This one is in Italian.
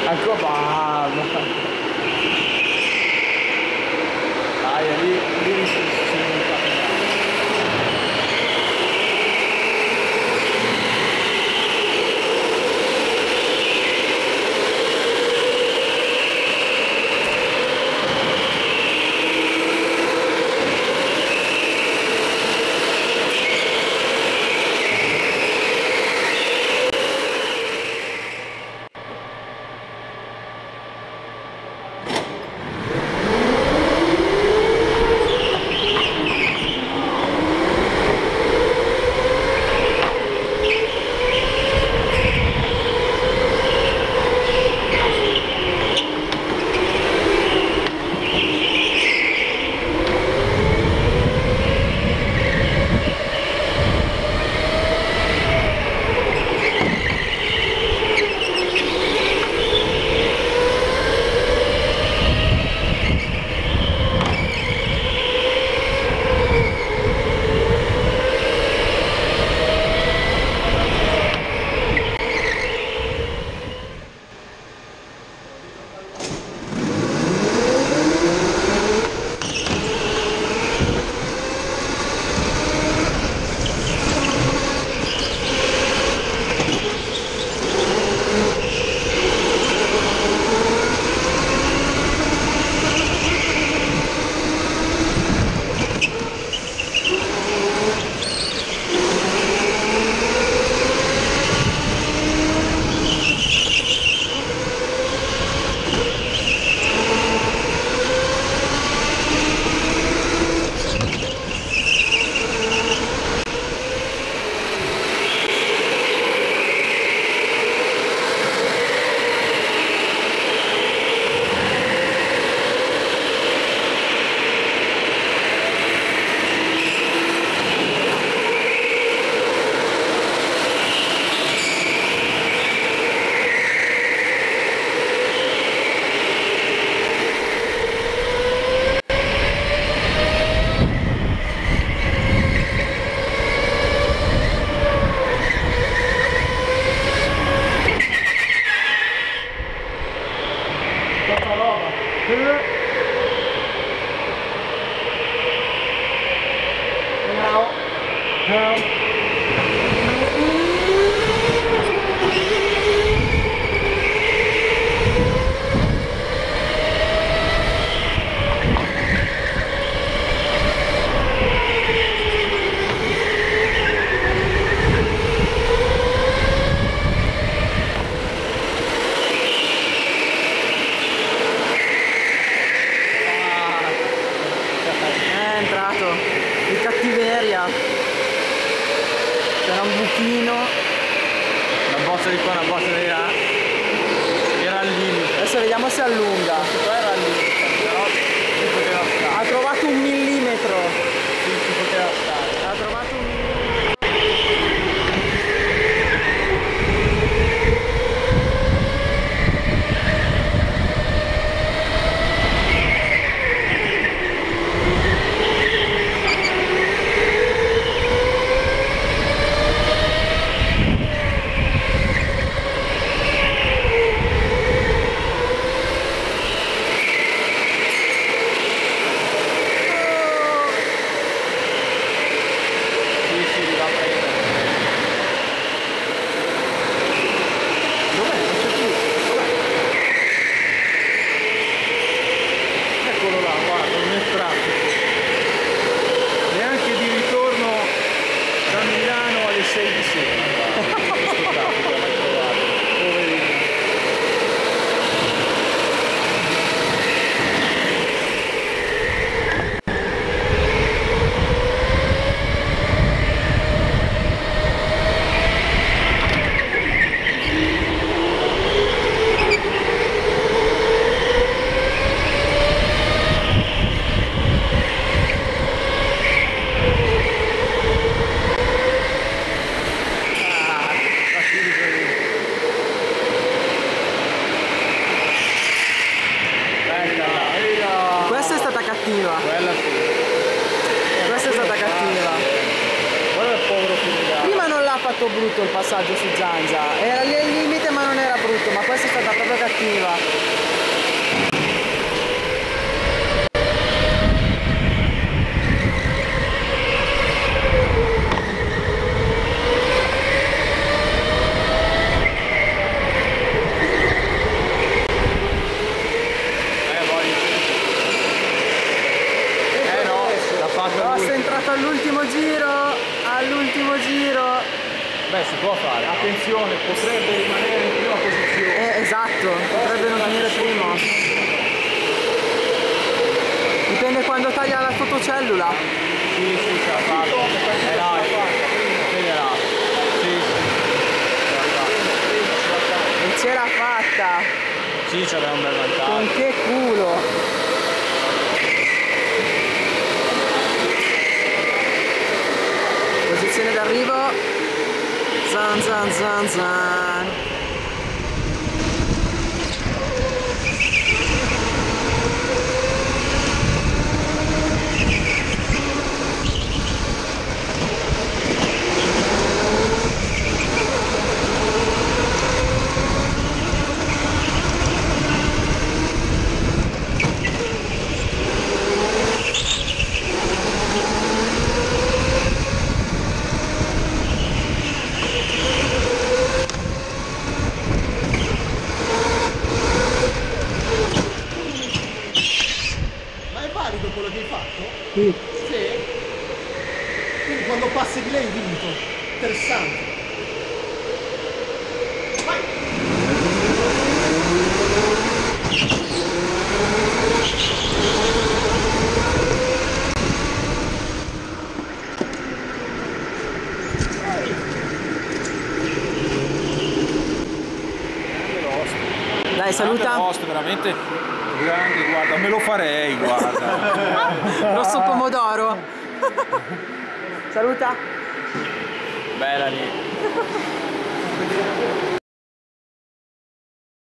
Ecco qua. Dai, lì si di cattiveria. C'era un buchino, una botta di qua, una botta di là, era al limite. Adesso vediamo se allunga. Qua era al limite, però si poteva stare. Ha trovato 1 millimetro. Sì, si poteva stare. Ha trovato 1 millimetro. Quella sì. Questa è stata cattiva. Guarda il povero figlio. Prima non l'ha fatto brutto il passaggio su Zanza, era lì al limite ma non era brutto. Esatto, ma questa è stata proprio cattiva. Ross è entrato all'ultimo giro, Beh, si può fare. Attenzione, potrebbe rimanere in prima posizione. Esatto, potrebbe non finire primo. Dipende quando taglia la fotocellula. Sì, ce l'ha fatta. Dai, vederà. Sì. E ce l'ha fatta. Sì, c'aveva un bel vantaggio. Con che culo. Posizione d'arrivo, zan zan zan zan. Quello che hai fatto? Sì. Sì. Quindi quando passi di lei hai vinto. Interessante. Vai! Dai, saluta. Posto veramente grande, guarda, me lo farei, guarda. Rosso pomodoro. Saluta. Bella lì.